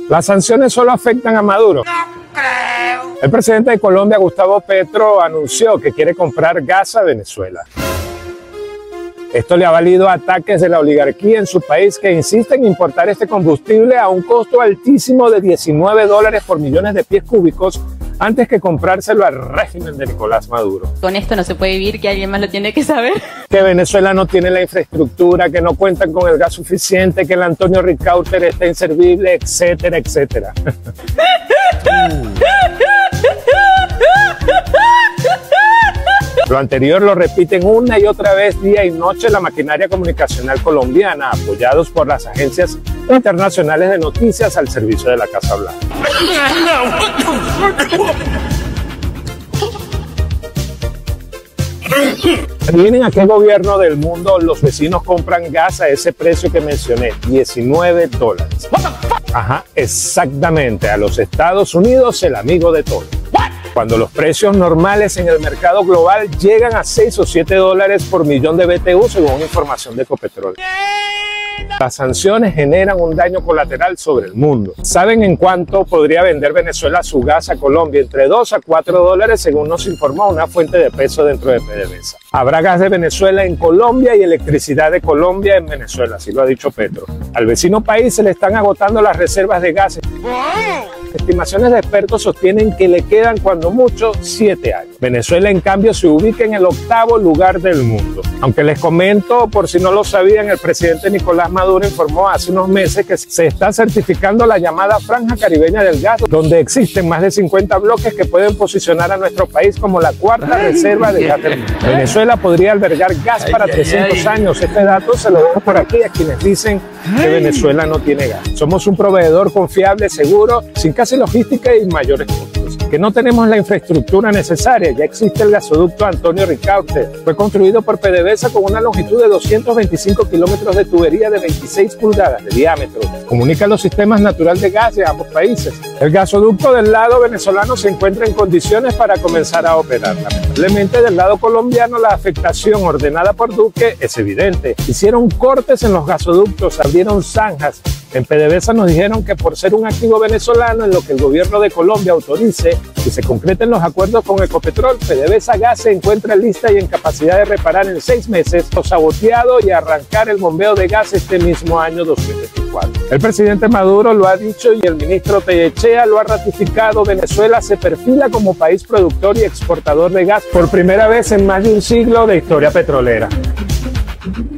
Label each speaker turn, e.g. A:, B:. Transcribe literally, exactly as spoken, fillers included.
A: Las sanciones solo afectan a Maduro. El presidente de Colombia, Gustavo Petro, anunció que quiere comprar gas a Venezuela. Esto le ha valido ataques de la oligarquía en su país, que insiste en importar este combustible a un costo altísimo de diecinueve dólares por millones de pies cúbicos antes que comprárselo al régimen de Nicolás Maduro.
B: Con esto no se puede vivir, que alguien más lo tiene que saber.
A: Que Venezuela no tiene la infraestructura, que no cuentan con el gas suficiente, que el Antonio Ricaurte está inservible, etcétera, etcétera. Lo anterior lo repiten una y otra vez día y noche la maquinaria comunicacional colombiana, apoyados por las agencias internacionales de noticias al servicio de la Casa Blanca. Adivinen a qué gobierno del mundo los vecinos compran gas a ese precio que mencioné, diecinueve dólares. Ajá, exactamente, a los Estados Unidos, el amigo de todos. Cuando los precios normales en el mercado global llegan a seis o siete dólares por millón de B T U, según información de Ecopetrol. Las sanciones generan un daño colateral sobre el mundo. ¿Saben en cuánto podría vender Venezuela su gas a Colombia? Entre dos a cuatro dólares, según nos informó una fuente de peso dentro de PDVSA. Habrá gas de Venezuela en Colombia y electricidad de Colombia en Venezuela, así lo ha dicho Petro. Al vecino país se le están agotando las reservas de gas. Estimaciones de expertos sostienen que le quedan cuando mucho siete años. Venezuela, en cambio, se ubica en el octavo lugar del mundo. Aunque les comento, por si no lo sabían, el presidente Nicolás Maduro informó hace unos meses que se está certificando la llamada Franja Caribeña del Gas, donde existen más de cincuenta bloques que pueden posicionar a nuestro país como la cuarta reserva de gas del mundo. Venezuela podría albergar gas para trescientos años. Este dato se lo dejo por aquí a quienes dicen que Venezuela no tiene gas. Somos un proveedor confiable, seguro, sin casi logística y mayores costos. Que no tenemos la infraestructura necesaria. Ya existe el gasoducto Antonio Ricaurte. Fue construido por PDVSA con una longitud de doscientos veinticinco kilómetros de tubería de veintiséis pulgadas de diámetro. Comunica los sistemas naturales de gas de ambos países. El gasoducto del lado venezolano se encuentra en condiciones para comenzar a operar. Lamentablemente, del lado colombiano, la afectación ordenada por Duque es evidente. Hicieron cortes en los gasoductos, abrieron zanjas. En PDVSA nos dijeron que por ser un activo venezolano, en lo que el gobierno de Colombia autorice y se concreten los acuerdos con Ecopetrol, PDVSA Gas se encuentra lista y en capacidad de reparar en seis meses lo saboteado y arrancar el bombeo de gas este mismo año dos mil veinticuatro. El presidente Maduro lo ha dicho y el ministro Tellechea lo ha ratificado. Venezuela se perfila como país productor y exportador de gas por primera vez en más de un siglo de historia petrolera.